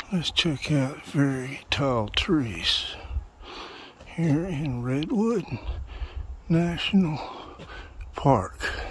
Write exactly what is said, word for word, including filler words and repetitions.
Let's check out very tall trees here in Redwood National Park.